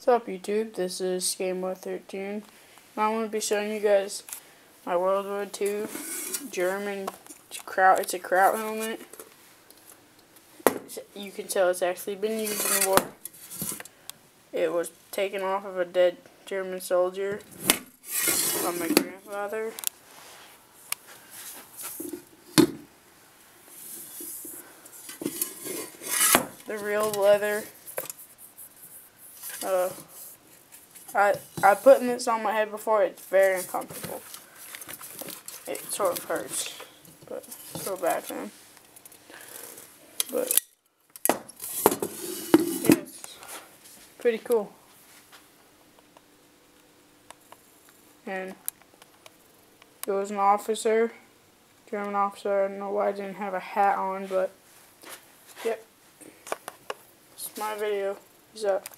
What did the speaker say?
What's up, YouTube? This is Game13. I'm going to be showing you guys my World War II German Kraut. It's a Kraut helmet. You can tell it's actually been used in the war. It was taken off of a dead German soldier from my grandfather. The real leather. I put this on my head before. It's very uncomfortable. It sort of hurts, but so bad, man. But yeah, it's pretty cool. And it was an officer, German officer. I don't know why I didn't have a hat on, but yep. It's my video. Peace out.